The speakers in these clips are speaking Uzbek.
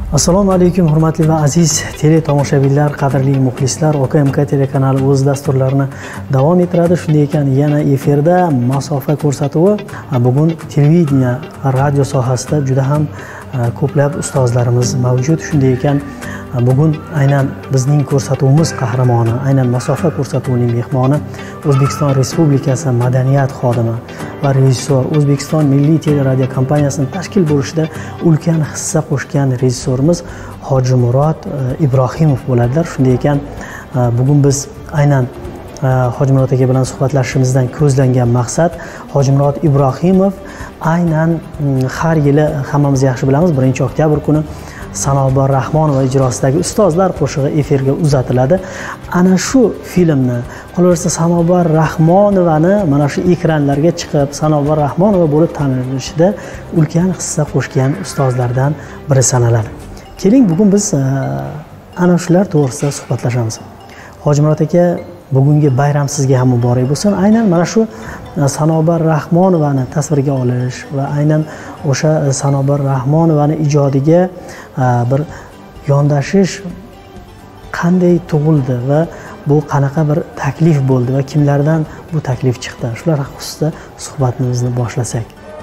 Assalomu alaykum hurmatli va aziz tele tomoshabinlar, qadrli muxlislar. OKMK telekanali o'z dasturlarini davom ettiradi. Shunday ekan, yana efirda masofa ko'rsatuvi. Bugun televideniya va radio sohasida juda ham ko'plab ustozlarimiz mavjud. Shunday ekan, bugun aynan bizning ko'rsatuvimiz qahramoni, aynan masofa ko'rsatuvining mehmoni O'zbekiston Respublikasi madaniyat xodimi va rejissor, O'zbekiston Milliy teleradio kompaniyasining tashkil bo'lishida ulkan hissa qo'shgan rejissorimiz Hojimurod Ibrohimov bo'ladilar. Shunday ekan, bugun biz aynan Hojimurod aka bilan suhbatlashishimizdan ko'zlangan maqsad, Hojimurod Ibrohimov aynan har yili hammamiz yaxshi bilamiz, 1-oktyabr kuni Sanobar Rahmonova ijrosidagi Ustozlar qo'shig'i efirga uzatiladi. Ana shu filmni, qolaversa Sanobar Rahmonovani mana shu ekranlarga chiqib, Sanobar Rahmonova bo'lib tanilishida ulkan hissa qo'shgan ustozlardan biri sanaladi. Keling, bugun biz ana shular to'g'risida suhbatlashamiz. Hojimurod aka, bugungi bayram sizga ham muborak bo'lsin. Aynan mana shu Sanobar Rahmonovani tasvirga olish va aynan o'sha Sanobar Rahmonovani ijodiga bir yondashish qanday tug'ildi va bu qanaqa bir taklif bo'ldi va kimlardan bu taklif chiqdi? Shular xususida suhbatimizni boshlasak.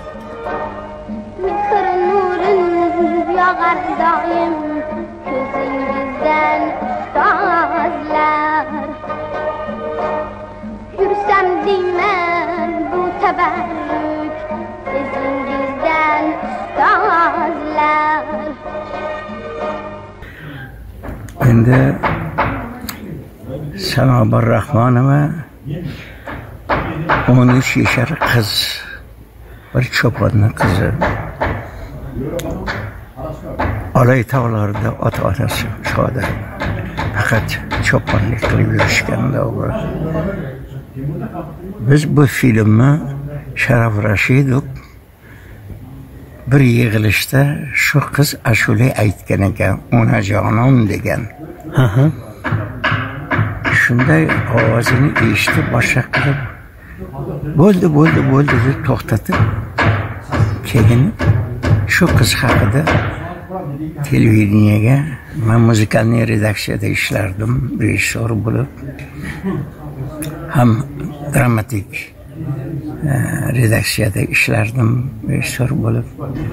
Mehr nurun yog'ar doim ko'zingizdan ustozlar. Yursam deyman bu tabarruk izingizdan ustozlar. Endi Sanobar Rahmonova 13 yashar qiz, bir cho'ponning qizi. Olay tog'larida ota-onasi shoda. Faqat cho'ponlik qilib yurishganda o'g'ri. Biz bu filmni Sharaf Rashidov bir yig'ilishda shu qiz ashula aytgan ekan, onajonim degan. Shunday ovozini eshitib boshqa qilib bo'ldi deb to'xtatib, keyin shu qiz haqida televideniyaga, men muzikalniy redaksiyada ishlardim, rejissor bo'lib, ham dramatik redaksiyada ishlardim, rejissor bo'lib.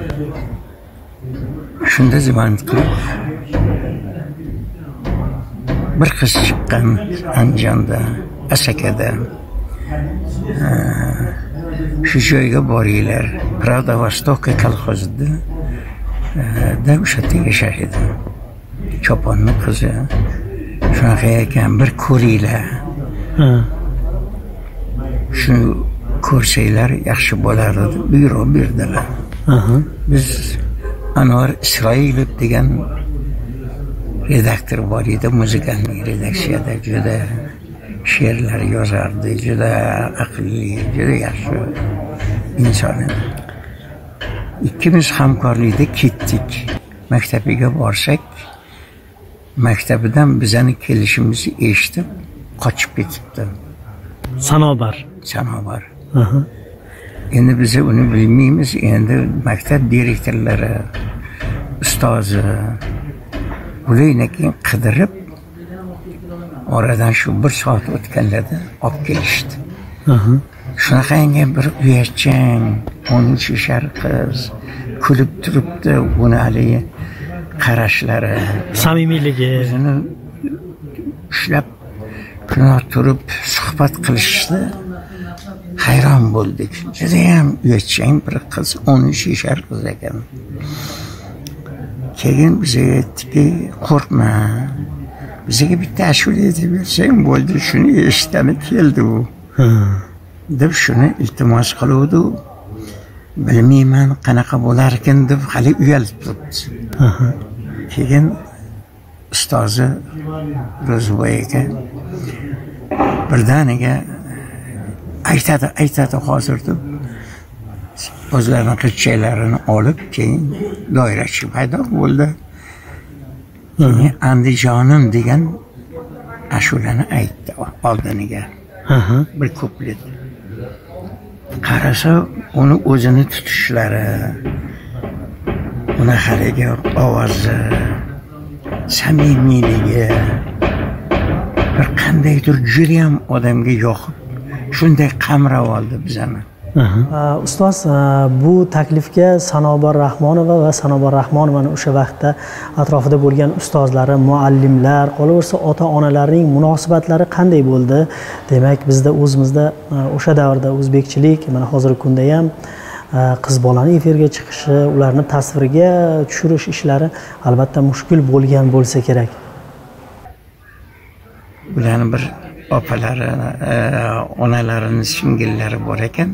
Shunda ziyorat qilib bir qiz chiqqan Andijonda, Asakada. Shu joyga boringlar. Pravda Vostoka kolxozida da o'sha yerda yashar edi. Cho'ponning qizi. Shunaqa ekan, bir ko'ringlar. Shu ko'rsanglar yaxshi bo'lardi deb buyruq berdilar. Biz Anvar Isroilov degan redaktor bor edi, muzikalniy redaksiyada juda she'rlar yozardi, juda aqlli, juda yaxshi inson edi. Ikkimiz hamkorlikda ketdik. Maktabiga borsak, maktabidan bizani kelishimizni eshitib qochib ketibdi. Sanobar. Endi biz uni bilmaymiz. Endi maktab direktorlari, ustozi ularni keyin qidirib, oradan shu 1 soat o'tganlarda olib kelishdi. Shunaqangi bir uyatchan 13 yashar qiz kulib turibdi, uni haligi qarashlari, samimiyligi, o'zini ushlab turib suhbat qilishdi. Hayron bo'ldik. Judayam uyatchan bir qiz, 13 yashar qiz ekan. Keyin bizga aytdiki, qo'rqma. Bizga bitta ashula aytib bersang bo'ldi, shuni eshitgani keldi u. Deb shuni iltimos qiluvdi. Bilmayman qanaqa bo'lar ekan deb hali uyalib turibdi. Keyin ustozi Ro'ziboy aka birdaniga aytadi hozir deb o'zlarining qizchalarini olib, keyin doirachi paydo bo'ldi. Andijonim degan ashulani aytdi oldiniga. Bir kuplet. Qarasa, uni o'zini tutishlari, uni haligi ovozi, samimiyligi bir qandaydir judayam odamga yoqib, shunday qamrab oldi bizani. Ustoz, bu taklifga Sanobar Rahmonova va Sanobar Rahmonovani o'sha vaqtda atrofida bo'lgan ustozlari, muallimlar, qolaversa ota-onalarning munosabatlari qanday bo'ldi? Demak, bizda o'zimizda o'sha davrda o'zbekchilik, mana hozirgi kunda ham qiz bolani efirga chiqishi, ularni tasvirga tushirish ishlari albatta mushkul bo'lgan bo'lsa kerak. Ularning bir opalari, onalarining singillari bor ekan.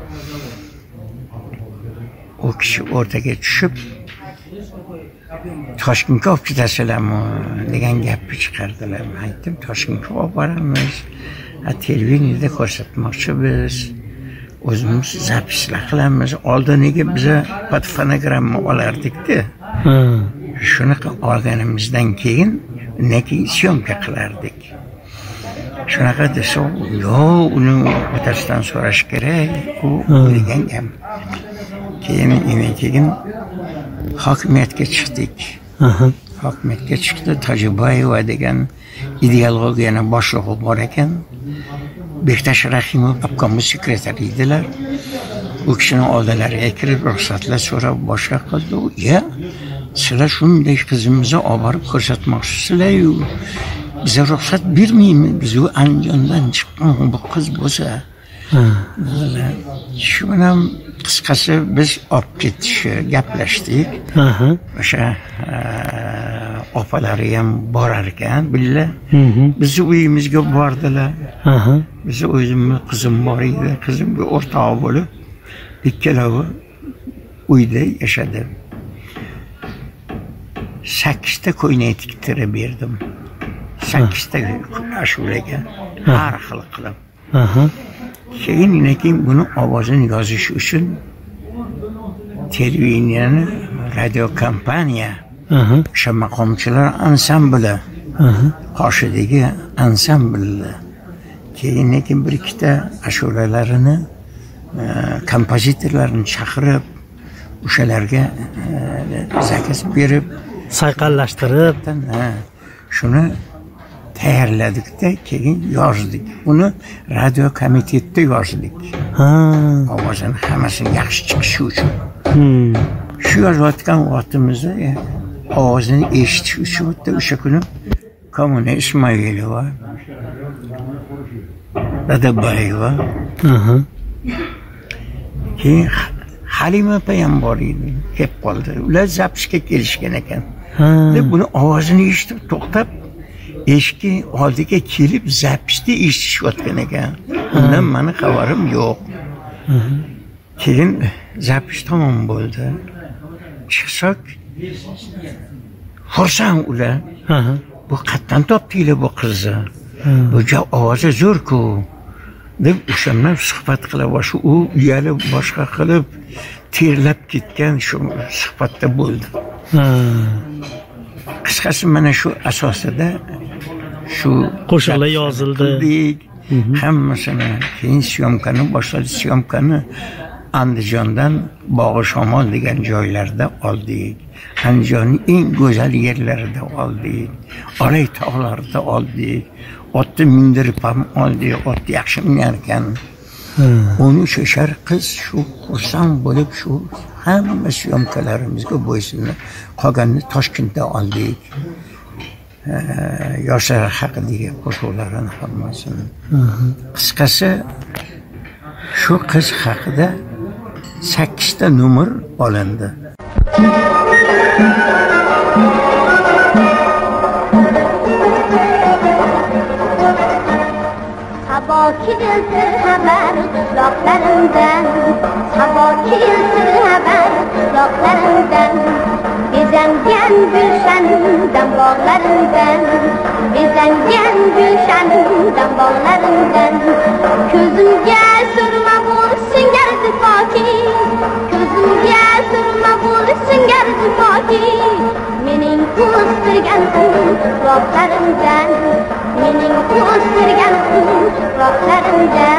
O kishi o'rtaga tushib, Toshkentga olib ketasizlarmi degan gapni chiqardilar. Men aytdim, Toshkentga olib boramiz. Televideniyada ko'rsatmoqchimiz. O'zimiz zapislar qilamiz. Oldiniga biza fonogramma olardik-da. Shunaqa olganimizdan keyin syomka qilardik. Shunaqa desa, yo'q, uni otasidan so'rash kerak, u degan gap. Keyin hokimiyatga chiqdik. Hokimiyatga chiqdi, Tojiboyeva degan ideologiyani boshlig'i bor ekan. Bektash Rahimov obkom sekretari edilar. U kishining oldilariga kirib ruxsatlar so'rab boshqa qildi. Ya, sizlar shunday qizimizni olib borib ko'rsatmoqchisizlar-ku. Bize ruxsat bermaymiz. Biz u Andijondan chiqqan bu qiz bo'lsa. Shu bilan qisqasi biz olib ketishni gaplashdik. O'sha opalari ham borar ekan, billa. Bizni uyimizga bordilar. Bizni o'zimiz qizim bor edi. Qizimga o'rtoq bo'lib, ikkalovi uyda yashadi. 8 ta ko'ylak tiktirib berdim. 8 ta ashulaga har xil qilib. Keyin buni ovozini yozish uchun televideniyani, radio kompaniya, o'sha maqomchilar ansambli, qoshidagi ansambli. Keyin bir ikkita ashulalarini, kompozitorlarni chaqirib, o'shalarga zakaz berib, sayqallashtirib, shuni tayyorladik-da, keyin yozdik. Uni radio komitetda yozdik. Ovozini hammasini yaxshi chiqishi uchun. Shu yozayotgan vaqtimizda ovozini eshitish uchun o'sha kuni Komuna Ismoilova, Dadabayeva, keyin Halima opa ham bor edi, kelib qoldi. Ular zapisga kelishgan ekan. Deb buni ovozini eshitib to'xtab, eshikni oldiga kelib zapisda eshitishayotgan ekan. Undan meni xabarim yo'q. Keyin zapis tamom bo'ldi. Chiqsak, xursand ular. Bu qatdan topdinglar bu qizni. Bu ovozi zo'r-ku. Deb o'shandan suhbat qila boshladi. U uyalib boshqa qilib terlab ketgan shu suhbatda bo'ldi. Qisqasi mana shu asosida shu qo'shiqlar yozildi. Hammasini keyin syomkani boshladi. Syomkani Andijondan Bog'i Shamol degan joylarda oldik. Andijonning eng go'zal yerlarida oldik. Olay tog'larida oldik. Otni mindirib ham oldik. Ot yaxshi minarkan. 13 yashar qiz shu xursand bo'lib shu hamma syomkalarimizga bo'ysunib qolganini Toshkentda oldik. Yoshlar haqidagi qo'shiqlarni hammasini. Qisqasi shu qiz haqida 8 ta nomer olindi. Havo keldi xabar quloqlarimdan, havo keldi xabar quloqlarimdan, bezangan gulshandan bog'larimdan, bezangan gulshandan bog'larimdan, ko'zimga surma bo'lsin gardi poki, ko'zimga surma bo'lsin gardi poki, mening o'stirgan quloqlarimdan, mening o'stirgan quloqlarimdan.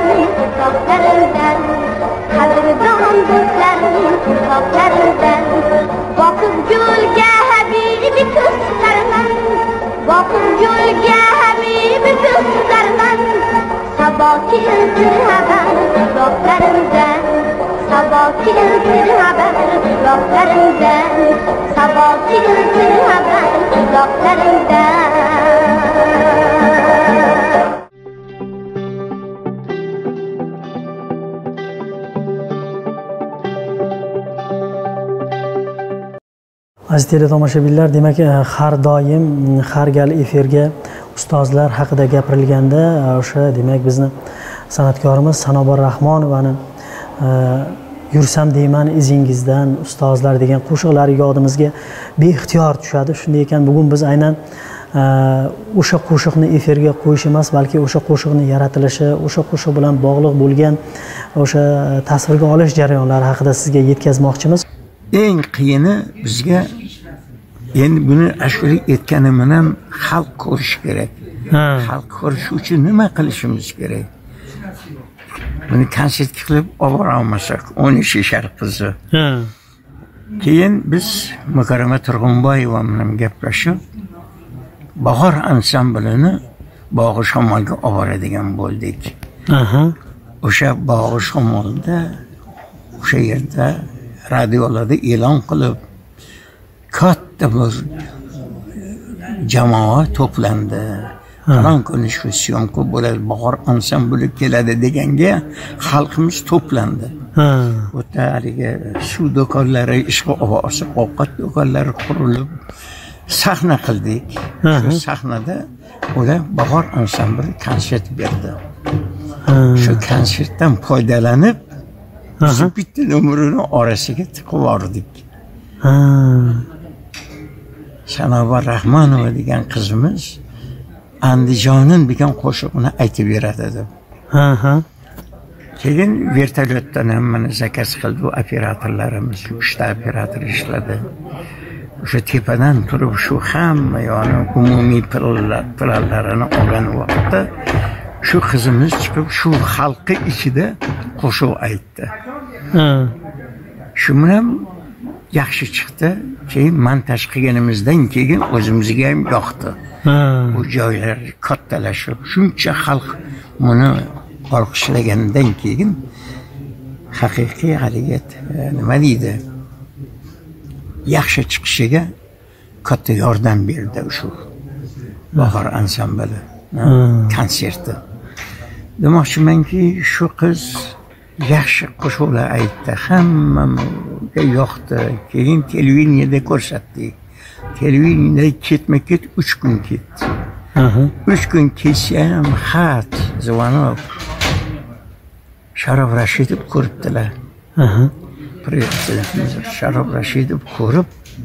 uzoqlarimdan, qadrdon do'stlarim uzoqlarimdan, boqib yo'lga habibi ko'zlarman, boqib yo'lga habibi ko'zlarman, sabo keldi xabar uzoqlarimdan, sabo keldi xabar uzoqlarimdan, sabo keldi xabar uzoqlarimdan. Aziz teletomoshabinlar, demak har doim har gal efirga ustozlar haqida gapirilganda o'sha demak bizni san'atkorimiz Sanobar Rahmonovani yursam deyman izingizdan ustozlar degan qo'shiqlari yodimizga beixtiyor tushadi. Shunday ekan bugun biz aynan o'sha qo'shiqni efirga qo'yish emas, balki o'sha qo'shiqni yaratilishi, o'sha qo'shiq bilan bog'liq bo'lgan o'sha tasvirga olish jarayonlari haqida sizga yetkazmoqchimiz. Eng qiyini bizga endi buni ashula aytganim ham xalq ko'rish kerak. Xalq ko'rish uchun nima qilishimiz kerak? Buni konsert qilib obora olmasak, 13 yashar qizi. Keyin biz Mukarrama Turg'unboyeva bilan gaplashib, bahor ansamblini Bog'i Shamolga oboradigan bo'ldik. O'sha Bog'i Shamolda o'sha yerda radiolarda e'lon qilib katta bir jamoa to'plandi. Falon kuni shu syomka bo'ladi, bahor ansambli keladi deganga xalqimiz to'plandi. Bu haligi suv do'konlari ishga olsa, ovqat do'konlari qurilib sahna qildik. Shu sahnada ular bahor ansambli konsert berdi. Shu konsertdan foydalanib biz bitta nomerini orasiga tiqib yubordik. Sanobar Rahmonova degan qizimiz Andijonin degan qo'shiqni aytib beradi deb. Keyin vertolyotdan hammani zakaz qildi operatorlarimiz, 3 ta operator ishladi. O'sha tepadan turib shu hamma yoni umumiy planlarini olgan vaqtda shu qizimiz chiqib shu xalqi ichida qo'shiq aytdi. Shu bilan yaxshi chiqdi. Keyin montaj qilganimizdan keyin o'zimizga ham yoqdi. Bu joylar kattalashib, shuncha xalq buni olqishlagandan keyin haqiqiy harakat nima deydi? Yaxshi chiqishiga katta yordam berdi shu bahor ansambli konserti. Demoqchimanki, shu qiz yaxshi qo'shiqlar aytdi, hammaga yoqdi. Keyin televideniyada ko'rsatdik. Televideniyada ketma-ket 3 kun ketdi. 3 kun ketsa ham xat Zvanov Sharof Rashidov ko'ribdilar. Prezidentimiz Sharof Rashidov ko'rib,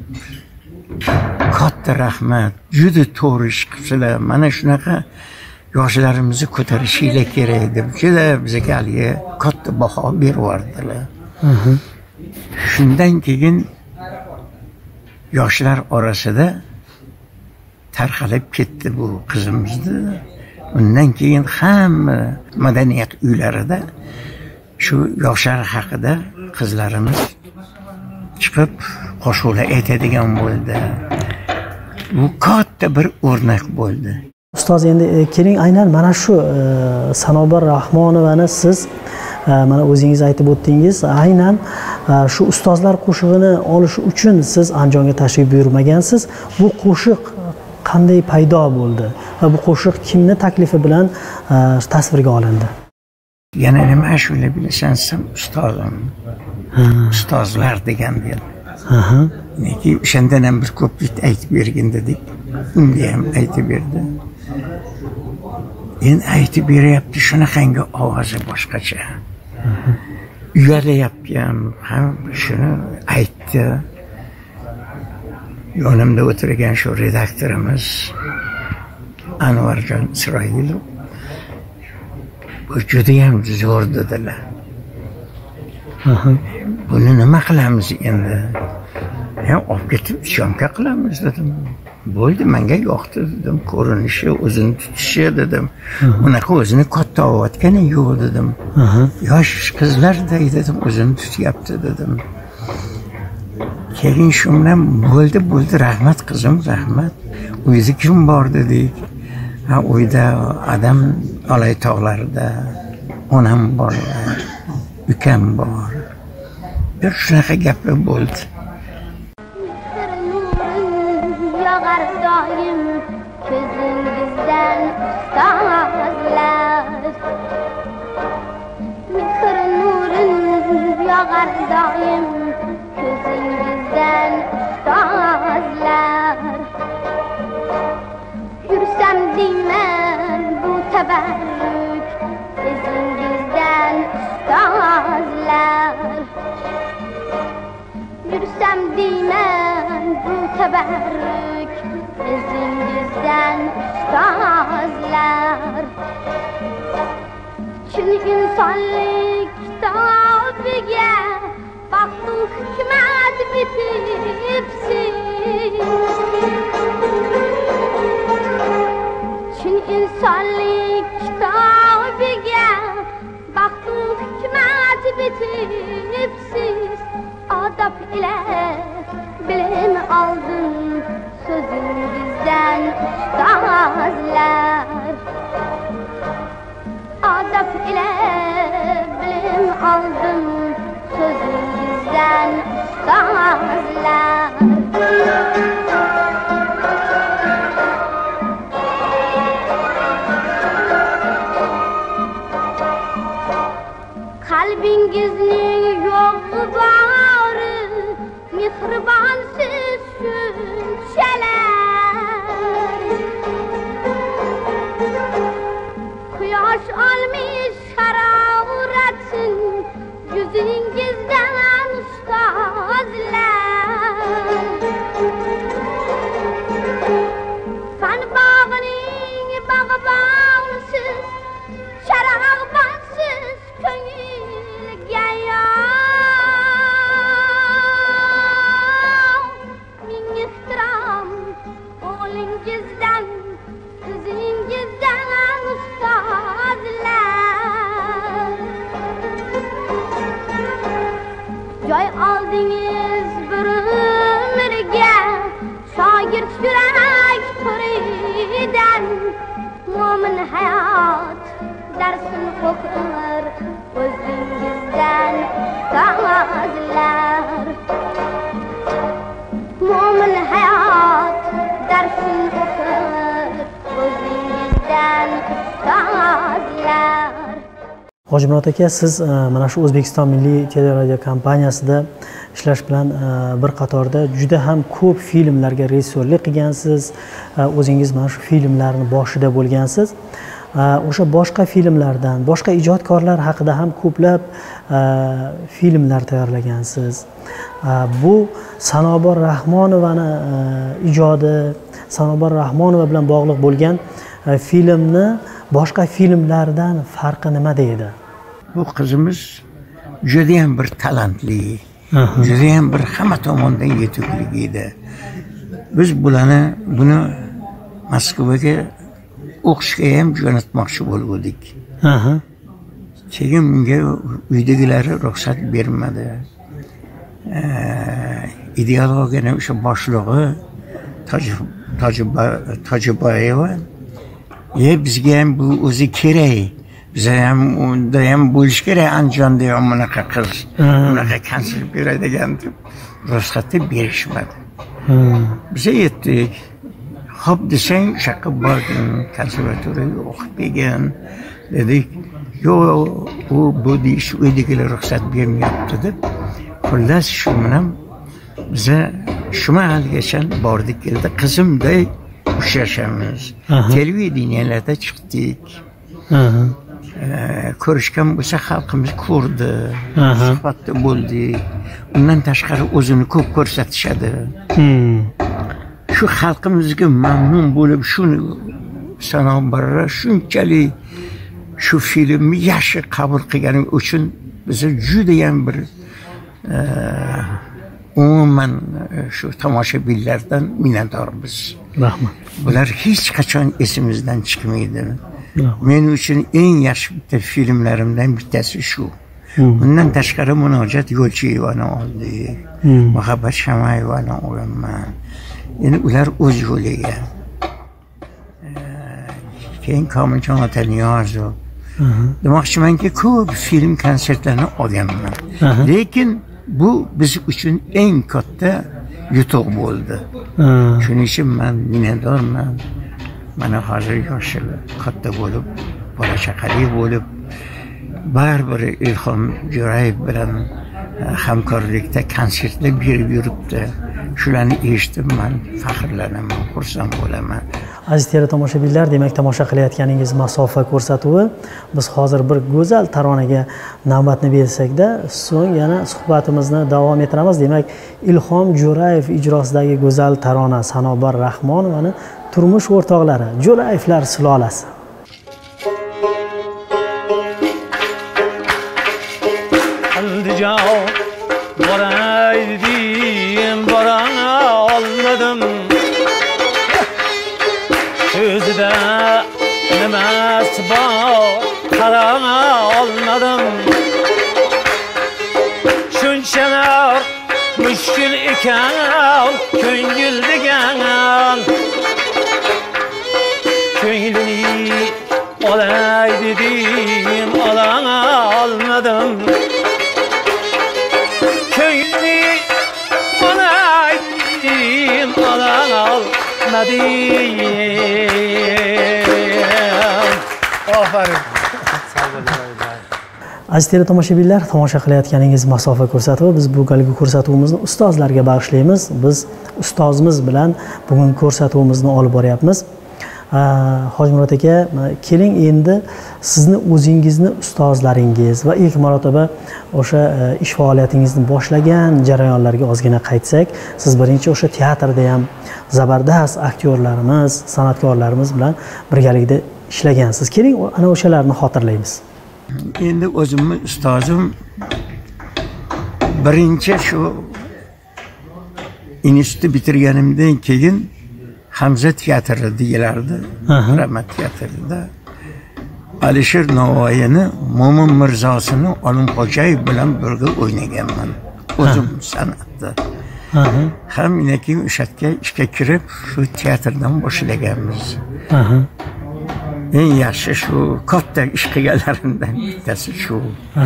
katta rahmat, juda to'g'ri ish qilibsizlar. Mana shunaqa yoshlarimizni ko'tarishinglar kerak deb juda bizga haliga katta baho berib yubordilar. Shundan keyin yoshlar orasida tarqalib ketdi bu qizimizni. Undan keyin hamma madaniyat uylarida shu yoshlar haqida qizlarimiz chiqib qo'shiqlar aytadigan bo'ldi. Bu katta bir o'rnak bo'ldi. Ustoz, endi keling aynan mana shu Sanobar Rahmonovani siz mana o'zingiz aytib o'tdingiz, aynan shu ustozlar qo'shig'ini olish uchun siz Andijonga tashrif buyurmagansiz. Bu qo'shiq qanday paydo bo'ldi va bu qo'shiq kimning taklifi bilan tasvirga olindi? Yana nima ashula bilasansan, ustozim. Ustozlar degan edi. Neki o'shandan ham bir ko'plik aytib bergin dedik. Unga ham aytib berdi. Endi aytib beryapti, shunaqangi ovozi boshqacha. Uyalayapti ham shuni aytdi. Yonimda o'tirgan shu redaktorimiz Anvarjon Isroilov bu juda ham zo'r dedilar. Buni nima qilamiz endi? Ya olib ketib syomka qilamiz dedim. bo'ldi, menga yoqdi dedim, ko'rinishi, o'zini tutishi dedim. Unaqa o'zini katta olayotgani yo'q dedim. Yosh qizlarday dedim, o'zini tutyapti dedim. Keyin shu bilan bo'ldi, rahmat qizim, rahmat. Uyda kim bor dedik. Ha, uyda adam Olay tog'larida onam bor, ukam bor. Bir shunaqa gaplar bo'ldi. Yog'ar doim ko'zingizdan ustozlar. Mehr nurin yog'ar doim ko'zingizdan ustozlar. Yursam deyman bu tabarruk izingizdan ustozlar. Yursam deyman bu tabarruk izingizdan ustozlar. Chin insonlik kitobiga baxtu hikmat bitibsiz. Chin insonlik kitobiga baxtu hikmat bitibsiz. Odob ila bilim oldim so'zingizdan ustozlar. Odob ila bilim oldim so'zingizdan ustozlar. Qalbingizning yo'g'i bori mehribonsiz shunchalar. Quyosh olmish haroratin yuzingizdan ustozlar. Fan bog'ining bog'bonsiz, sharog'bonsiz ko'ngilga yo'q. Ming ehtirom o'g'lingizdan, qizingizdan ustozlar. Joy oldingiz bir umrga shoir yurak to'ridan. Mo'min hayot darsin o'qir o'zingizdan ustozlar. Mo'min hayot darsin o'qir o'zingizdan ustozlar. Hojimurod aka, siz mana shu O'zbekiston Milliy teleradio kompaniyasida ishlash bilan bir qatorda juda ham ko'p filmlarga rejissyorlik qilgansiz. O'zingiz mana shu filmlarning boshida bo'lgansiz. O'sha boshqa filmlardan, boshqa ijodkorlar haqida ham ko'plab filmlar tayyorlagansiz. Bu Sanobor Rahmonovani ijodi, Sanobor Rahmonova bilan bog'liq bo'lgan filmni boshqa filmlardan farqi nimada edi? Bu qizimiz juda ham bir talantli, juda ham bir hamma tomondan yetukli edi. Biz buni Moskvaga o'qishga ham jo'natmoqchi bo'lgandik. Keyin unga uydagilari ruxsat bermadi. Ideologiyani o'sha boshlig'i Tojiboyeva bizga ham bu o'zi kerak. Biza ham unda ham bo'lish kerak, Andijonda ham bunaqa qiz, bunaqa konsert beradigan deb ruxsatni berishmadi. Biz aytdik, xo'p desang, shaqqa bordim, konservatoriyaga o'qib kelgan dedik. Yo'q, u bu deyish uydagilar ruxsat bermayapti deb. Xullas shu bilan biza shu mahalgacha bordik keldi. Qizimday uchrashamiz. Televideniyalarda chiqdik. Ko'rishgan bo'lsa xalqimiz ko'rdi, suhbatda bo'ldik. Undan tashqari o'zini ko'p ko'rsatishadi. Shu xalqimizga mamnun bo'lib, shuni Sanobarlar shunchalik shu filmni yaxshi qabul qilgani uchun biz juda ham bir umuman shu tomoshabinlardan minnatdormiz. Rahmat. Bular hech qachon esimizdan chiqmaydi. Men uchun eng yaxshi bitta filmlarimdan bittasi shu. Bundan tashqari Munojat Yo'lchiyevani oldik. Muhabbat Shamayevani olaman. Endi ular o'z yo'liga. Keyin Komiljon Otaniyozov. Demoqchimanki, ko'p film konsertlarini olganman. Lekin bu biz uchun eng katta yutuq bo'ldi. Shuning uchun men minnatdorman. Mana hozir yoshi katta bo'lib, bola chaqali bo'lib, baribir Ilhom Jo'rayev bilan hamkorlikda konsertlar berib yuribdi. Shularni eshitib men faxrlanaman, xursand bo'laman. Aziz teletomoshabinlar, demak tomosha qilayotganingiz masofa ko'rsatuvi. Biz hozir bir go'zal taronaga navbatni bersakda, so'ng yana suhbatimizni davom ettiramiz. Demak, Ilhom Jo'rayev ijrosidagi go'zal tarona Sanobar Rahmonovani turmush o'rtoqlari Jo'rayevlar sulolasi. Andijon boray dedim, bora olmadim. O'zida nimasi bor, qara olmadim. Shunchalar mushkul ekan ko'ngil degan. Ko'nglini olay dedim, ola olmadim. Ko'nglini olay dedim, ola olmadim. Aferin. Aziz teletomoshabinlar, tomosha qilayotganingiz masofa ko'rsatuvi. Biz bu galgi ko'rsatuvimizni ustozlarga bag'ishlaymiz. Biz ustozimiz bilan bugun ko'rsatuvimizni olib boryapmiz. Hojimurod aka, keling endi sizni o'zingizni ustozlaringiz va ilk marotaba o'sha ish faoliyatingizni boshlagan jarayonlarga ozgina qaytsak. Siz birinchi o'sha teatrda ham zabardast aktyorlarimiz, san'atkorlarimiz bilan birgalikda ishlagansiz. Keling ana o'shalarni xotirlaymiz. Endi o'zimni ustozim birinchi shu institutni bitirganimdan keyin Hamza teatri deyilardi. Rahmat teatrida Alisher Navoiyni, Mo'min Mirzosini Olimxo'jayev bilan birga o'ynaganman. O'zim san'atda. Ham keyin o'sha yerga ishga kirib, shu teatrdan boshlaganmiz. Eng yaxshi shu katta ish qilganlarimdan bittasi shu.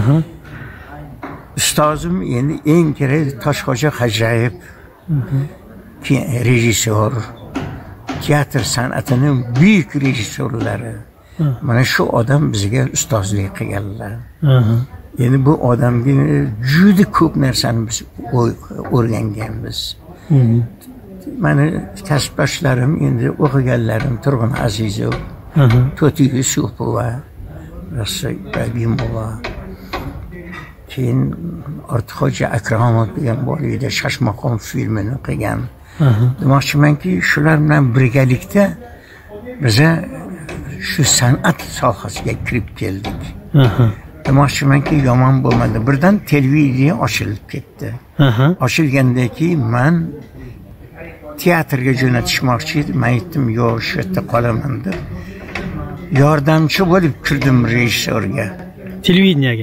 Ustozim endi eng kerak Toshxo'ja Hajrayev, rejissyor, teatr san'atining buyuk rejissyorlari. Mana shu odam bizga ustozlik qilganlar. Endi bu odamga juda ko'p narsani biz o'rganganmiz. Mana kasbdoshlarim, endi o'qiganlarim Turg'un Azizov, To'ti Yusupova, Rasul Ibragimova, keyin Ortiqxo'ja Akramov degan bor edi, Shashmaqom filmini qilgan. Demoqchimanki, shular bilan birgalikda biza shu san'at sohasiga kirib keldik. Demoqchimanki, yomon bo'lmadi. Birdan televiziya ochilib ketdi. Ochilgandan keyin men teatrga jo'natishmoqchi edim. Men aytdim, yo'q, shu yerda qolaman deb. Yordamchi bo'lib kirdim rejissyorga. Televiziyaga.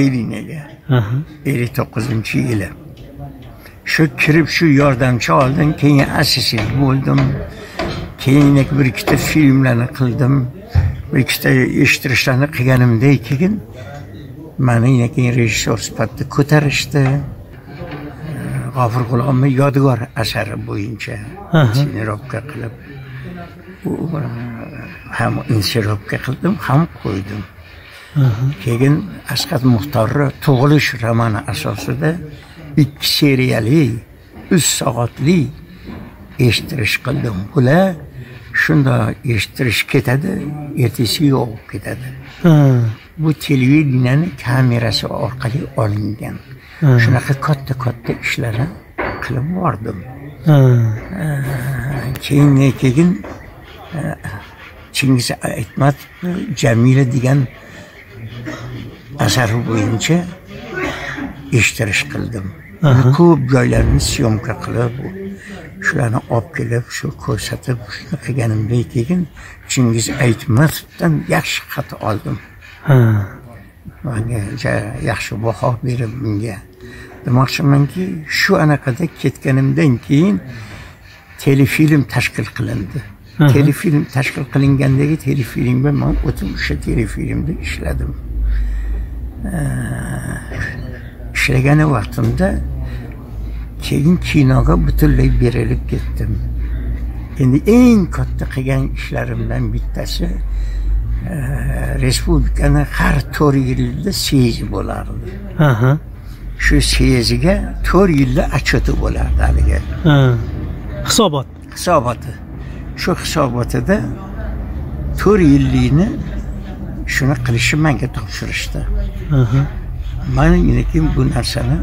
59-yili. Shu kirib shu yordamchi oldim, keyin assistent bo'ldim. Keyin bir ikkita filmlarni qildim. Bir ikkita eshittirishlarni qilganimdan keyin meni keyin rejissyor sifatida ko'tarishdi. G'ofur G'ulomning yodgor asari bo'yicha insirobga qilib, ham insirobga qildim, ham qo'ydim. Keyin Asqat Muxtorni Tug'ilish romani asosida 2 seriyali 3 soatli eshittirish qildim. Bular shunda eshittirish ketadi, ertasi yo'q ketadi. Bu televiziyaning kamerasi orqali olingan. Shunaqa katta ishlarni qilib bordim. Keyin Chingiz Aytmatov Jamila degan asari bo'yicha eshittirish qildim. ko'p joylarni syomka qilib, shularni olib kelib, shu ko'rsatib, shuni qilganimdan keyin Chingiz Aytmatovdan yaxshi xat oldim. Menga yaxshi baho berib bunga. Demoqchimanki, shu anaqada ketganimdan keyin telefilm tashkil qilindi. Telefilm tashkil qilingandagi telefilmga men o'tib o'sha telefilmda ishladim. İşləgən vaqtimda keyin kinoga butunlay berilib ketdim. Endi eng katta qilgan ishlarimdan bittasi respublikani har 4 yilda seyzi bo'lardi. Shu seyziga 4 yilda achoti bo'lardi haliga. Hisoboti. Shu hisobotida 4 yillikni shuni qilishni menga topshirishdi. Mana lekin bu narsani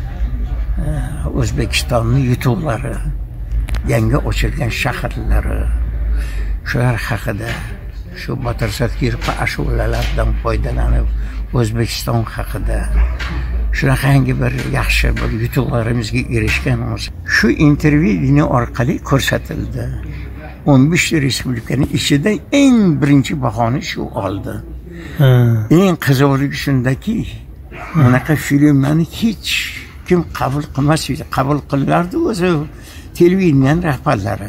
O'zbekistonning yutuqlari, yangi ochilgan shaharlari, shular haqida, shu Botir Zokirov ashulalardan foydalanib O'zbekiston haqida shunaqangi bir yaxshi bir yutuqlarimizga erishganmiz. Shu intervyu orqali ko'rsatildi. 15 respublikaning ichida eng birinchi bahoni shu oldi. Eng qizig'ligi shundaki, bunaqa filmlarni hech kim qabul qilmas edi. Qabul qilardi o'zi televideniya rahbarlari.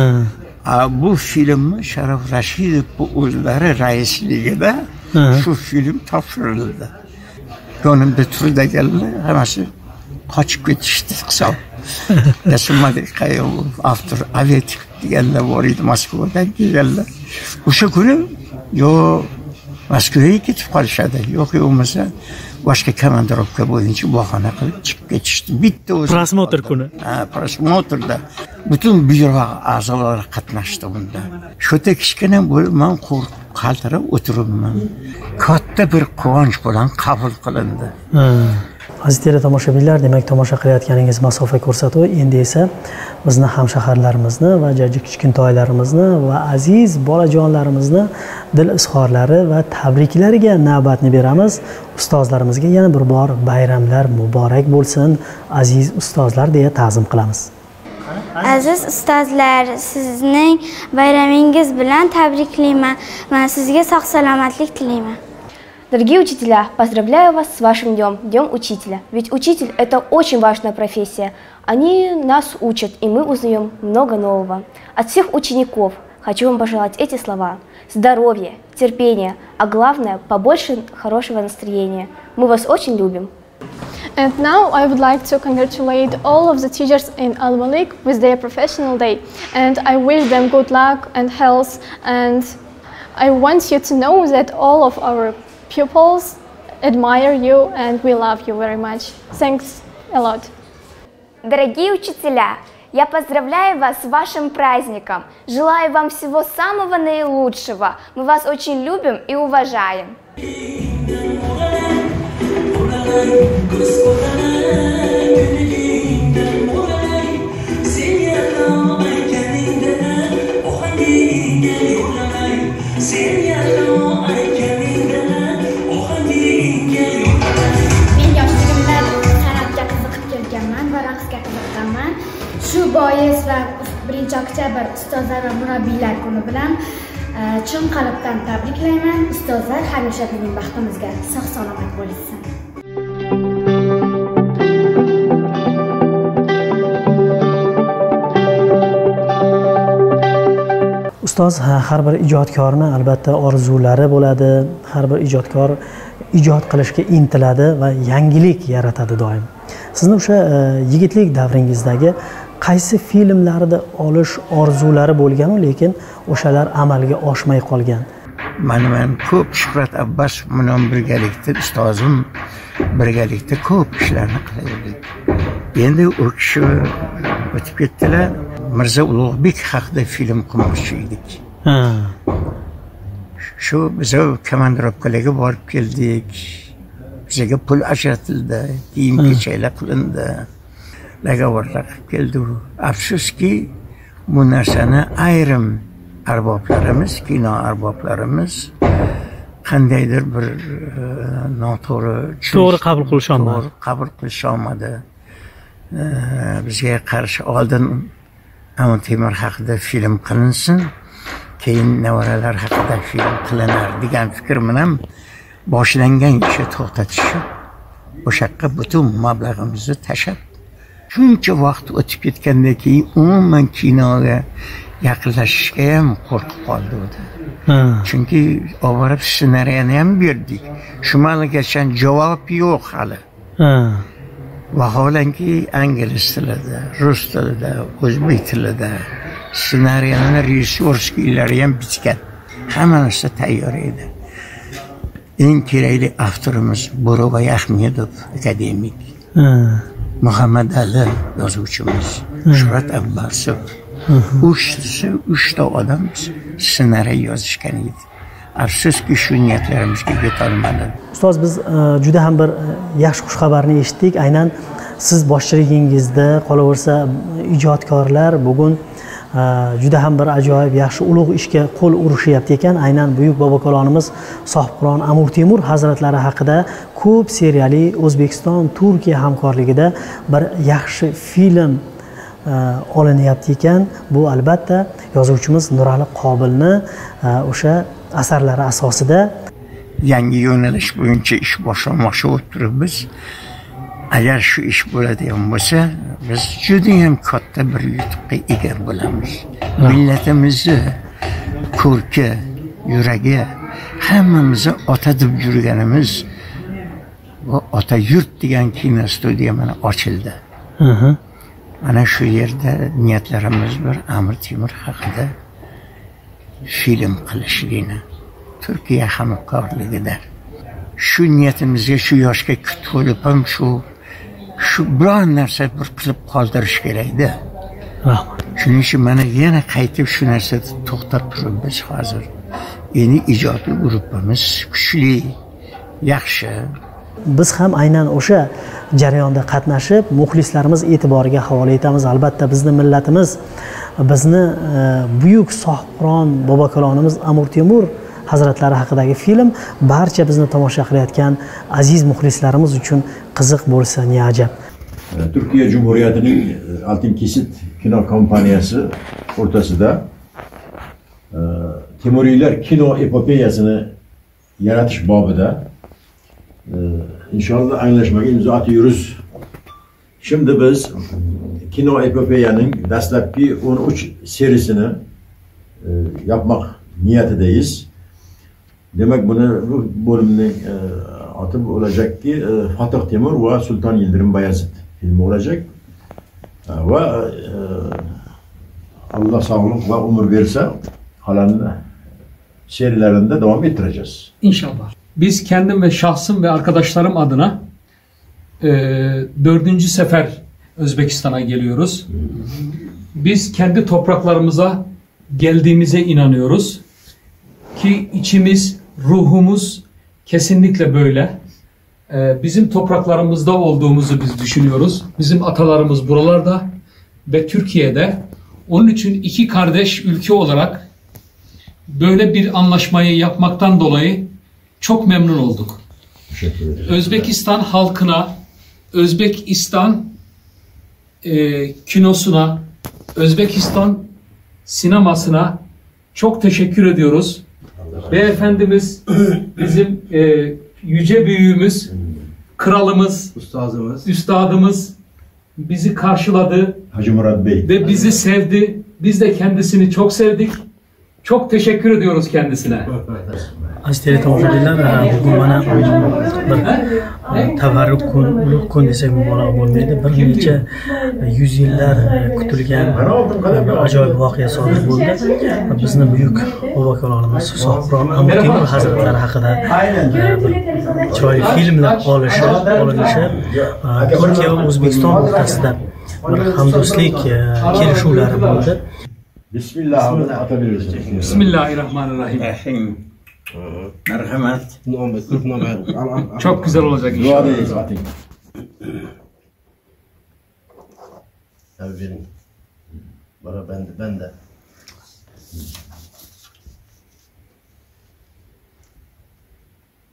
Bu filmni Sharof Rashidov o'zlari raisligida shu film topshirildi. Yonimda turdiganlar hammasi qochib ketishdi hisob. Rasmadi avtor Avetov deganlar bor edi, Moskvadan kelganlar. O'sha kuni yo Moskvaga ketib qolishadi, yo'q bo'lmasa boshqa komandirovka bo'yicha bahona qilib chiqib ketishdi. Bitta o'zi prosmotr kuni. Prosmotrda butun byuro a'zolari qatnashdi bunda. Shu kichkina bo'lib men qaltirab o'tiribman. Katta bir quvonch bilan qabul qilindi. Aziz teletomoshabinlar, demak tomosha qilayotganingiz masofa ko'rsatuvi endi esa bizni hamshaharlarimizni va jajji kichkintoylarimizni va aziz bolajonlarimizni dil izhorlari va tabriklariga navbatni beramiz. Ustozlarimizga yana bir bor bayramlar muborak bo'lsin, aziz ustozlar deya ta'zim qilamiz. Aziz ustozlar, sizning bayramingiz bilan tabriklayman va sizga sog' salomatlik tilayman. Дорогие учителя, поздравляю вас с вашим днем, Днем Учителя. Ведь учитель – это очень важная профессия. Они нас учат, и мы узнаем много нового. От всех учеников хочу вам пожелать эти слова. Здоровья, терпения, а главное – побольше хорошего настроения. Мы вас очень любим. And now I would like to congratulate all of the teachers in Al-Malik with their professional day. And I wish them good luck and health. And I want you to know that all of our pupils admire you and we love you very much. Thanks a lot. Дорогие учителя, я поздравляю вас с вашим праздником. Желаю вам всего самого наилучшего. Мы вас очень любим и уважаем. Shu bois va 1-oktyabr ustozlar va murabbiylar kuni bilan chin qalbdan tabriklayman. Ustozlar hamisha bizning baxtimizga sog' salomat bo'lsin. Ustoz har bir ijodkorni albatta orzulari bo'ladi. Har bir ijodkor ijod qilishga intiladi va yangilik yaratadi doim. Sizni o'sha yigitlik davringizdagi qaysi filmlarda olish orzulari bo'lgan, lekin o'shalar amalga oshmay qolgan? Men ko'p Shuhrat Abbas bilan birgalikda ustozim birgalikda ko'p ishlarni qilaydik. Endi u kishi o'tib ketdilar. Mirza Ulug'bek haqida film qilmoqchi edik. Shu biz komandirovkalarga borib keldik. Bizga pul ajratildi, kiyim-kechaklar qilindi. Lagovorlar qilib keldi. Afsuski, bu narsani ayrim arboblarimiz, kino arboblarimiz qandaydir bir noto'g'ri qabul qilisholmadi. bizga qarshi oldin Amir Temur haqida film qilinsin, keyin nevaralar haqida film qilinar degan fikr bilan boshlangan ishni to'xtatishib, o'sha yoqqa butun mablag'imizni tashlab, shuncha vaqt o'tib ketgandan keyin umuman kinoga yaqinlashishga ham qo'rqib qoldi u. Chunki olib ssenariyni ham berdik. Shumaligacha javob yo'q hali. Vaholanki ingliz tilida, rus tilida, o'zbek tilida ssenariyani rejissyorskiylari ham bitgan. Hamma narsa tayyor edi. Eng kerakli avtorimiz Bo'robay Ahmedov, akademik. Muhammad Ali yozuvchimiz, Shuhrat Abbasov. Uchta odam ssenariy yozishgan edi. Afsuski shu niyatlarimizga yetolmadi. Ustoz, biz juda ham bir yaxshi xushxabarni eshitdik. Aynan siz boshchiligingizda qolaversa ijodkorlar bugun juda ham bir ajoyib yaxshi ulug' ishga qo'l urishyapti ekan. Aynan buyuk bobokalonimiz Sohibqiron Amir Temur hazratlari haqida ko'p seriyali O'zbekiston Turkiya hamkorligida bir yaxshi film olinyapti ekan. Bu albatta yozuvchimiz Nurali Qobilni o'sha asarlari asosida yangi yo'nalish bo'yicha ish boshlamoqchi bo'lib turibmiz. Agar shu ish bo'ladigan bo'lsa, biz juda ham katta bir yutuqqa ega bo'lamiz. Millatimizni ko'rki, yuragi, hammamizni ota deb yurganimiz va ota yurt degan kino studiya mana ochildi. Mana shu yerda niyatlarimiz bir Amir Temur haqida film qilishligini Turkiya hamkorligida. Shu niyatimizga shu yoshga kutib ham shu biron narsa bir qilib qoldirish kerak-da. Shuning uchun mana yana qaytib shu narsani to'xtab turibmiz hozir. Endi ijodiy guruhimiz kuchli, yaxshi. Biz ham aynan o'sha jarayonda qatnashib, muxlislarimiz e'tiboriga havola etamiz. Albatta bizni millatimiz, bizni buyuk Sohibqiron bobokalonimiz Amir Temur hazratlari haqidagi film barcha bizni tomosha qilayotgan aziz muxlislarimiz uchun qiziq bo'lsa ne ajab. Turkiya Cumhuriyeti'nin Altın Kesit kino kompaniyasi o'rtasida Temuriler kino epopeyasini yaratish bobida inşallah anlaşmaga imzo atıyoruz. Şimdi biz kino epopeyaning dastlabki 13 serisini yapmak niyetideyiz. Demek bunu bu bölümün adı olacak ki Fatih Temur ve Sultan Yıldırım Bayezid filmi olacak. Ve Allah sağlık ve umur verirse kalan serilerinde devam ettireceğiz. İnşallah. Biz kendim ve şahsım ve arkadaşlarım adına 4. sefer Özbekistan'a geliyoruz. Biz kendi topraklarımıza geldiğimize inanıyoruz. Ki içimiz, ruhumuz kesinlikle böyle. Bizim topraklarımızda olduğumuzu biz düşünüyoruz. Bizim atalarımız buralarda ve Türkiye'de. Onun için iki kardeş ülke olarak böyle bir anlaşmayı yapmaktan dolayı çok memnun olduk. Özbekistan halkına, Özbekistan kinosuna, Özbekistan sinemasına çok teşekkür ediyoruz. Beyefendimiz bizim yüce büyüğümüz, kralımız, üstadımız bizi karşıladı. Hacı Murat Bey. Ve bizi sevdi. Biz de kendisini çok sevdik. Çok teşekkür ediyoruz kendisine. Aziz teletomoshabinlar, bugun mana bir tabarruk kun, ulug' kun desak mubolag'a bo'lmaydi. Bir necha yuz yillar kutilgan bir ajoyib voqea sodir bo'ldi. Bizni buyuk bobokalonimiz Sohibqiron Amir Temur hazratlari haqida bir chiroyli filmlar olinishi Turkiya va O'zbekiston o'rtasida bir hamdo'stlik kelishuvlari bo'ldi. Bismillahirrahmanirrahim. Merhamet. Çok güzel olacak inşallah. Tabii verin. Bana ben de.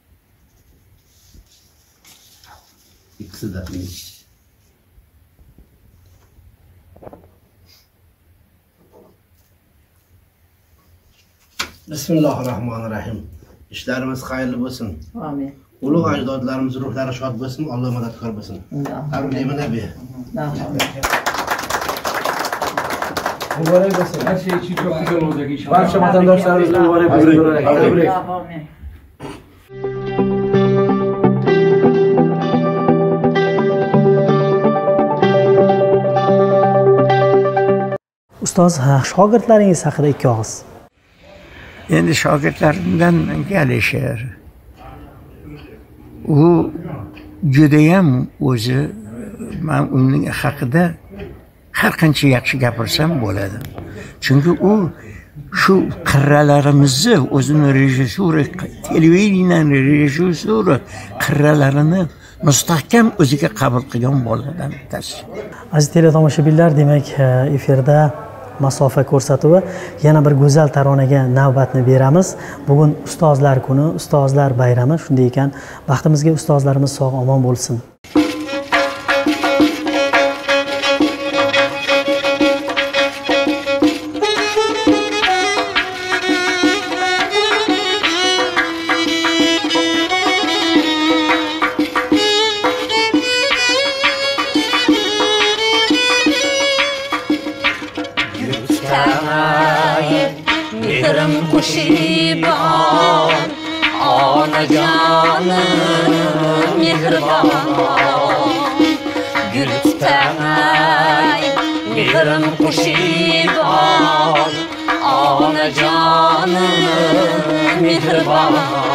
İkisi de. Bismillahirrahmanirrahim. İşlerimiz hayırlı olsun. Amin. Ulug' ajdodlarimiz ruhlari shod bo'lsin, Alloh madadkor bo'lsin. Amin nabiy. Mübarek olsun. Her şey için çok güzel olacak inşallah. Barcha vatandaşlarımızga mübarek bo'lsin. Amin. Ustoz, shogirdlaringiz haqida ikki og'iz. Endi shogirdlarimdan Alisher. U judayam o'zi, men uning haqida har qancha yaxshi gapirsam bo'ladi. Chunki u shu qirralarimizni o'zini rejissura, televideniyaning rejissura qirralarini mustahkam o'ziga qabul qilgan boladan bittasi. Aziz teletomoshabinlar, demak efirda masofa ko'rsatuvi yana bir go'zal taronaga navbatni beramiz. Bugun ustozlar kuni, ustozlar bayrami. Shunday ekan, baxtimizga ustozlarimiz sog' omon bo'lsin. Kuşiban, ana canım mihriban, gül tutanay, mihrim kuşiban, ana canım mihriban.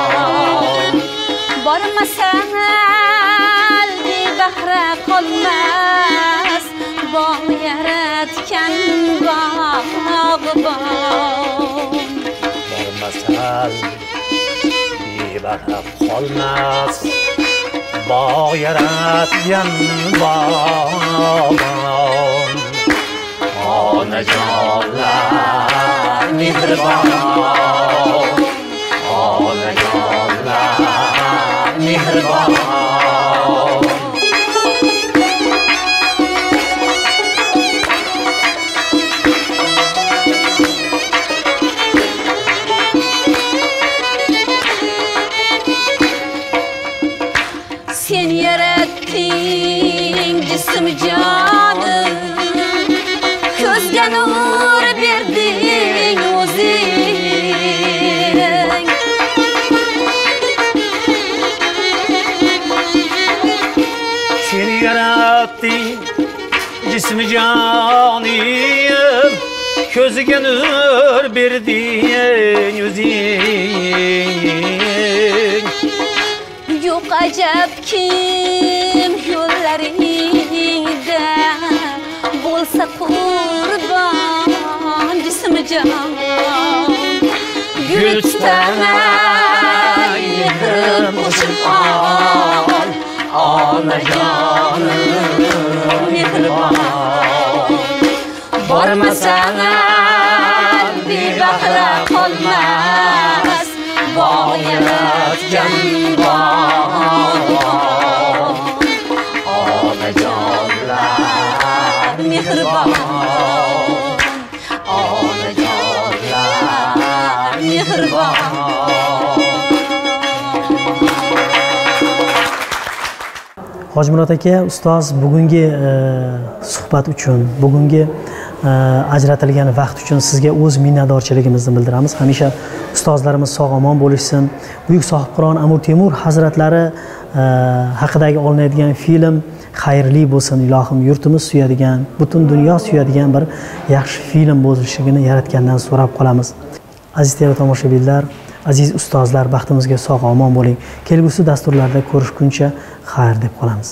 Barmasan elbi bahre kalmaz, bağ yaratken bağban. Masal bebaraq qolmas, bog' yaratgan bog'bon. Onajonlar mehribon, onajonlar mehribon. Sen yaratding jism jonim, ko'zga nur berding o'zing. Sen yaratding jism jonim, ko'zga nur berding o'zing. Yo'q ajab kim yo'llaringda bo'lsa qurbon jism jon. Gul tutamay mehrim qo'shib ol, onajonim mehribon. Bormasan bebahra qolmas, bog' yaratgan bog'bon. Onajonlar mehribon, onajonlar mehribon. Hojimurod aka, ustoz bugungi suhbat uchun, bugungi ajratilgan vaqt uchun sizga o'z minnatdorchiligimizni bildiramiz. Hamisha ustozlarimiz sog' omon bo'lishsin. Buyuk sohibqiron Amir Temur hazratlari haqidagi olinadigan film xayrli bo'lsin. Ilohim yurtimiz suyadigan, butun dunyo suyadigan bir yaxshi film bo'lishligini yaratgandan so'rab qolamiz. Aziz teletomoshabinlar, aziz ustozlar, baxtimizga sog' omon bo'ling. Kelgusi dasturlarda ko'rishguncha xayr deb qolamiz.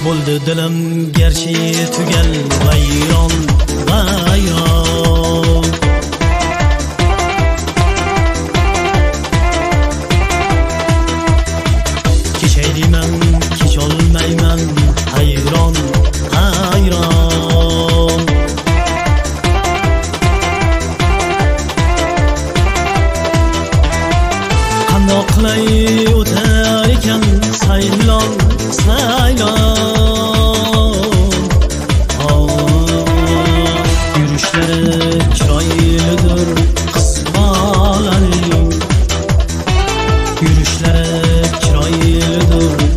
bo'ldi dilim gerçi tugal vayron vayron kechaydiman kecholmayman hayron hayron qandoq qilay o'tar ekan saylon yurushlari chiroylidir qiz bolaning yurushlari chiroylidir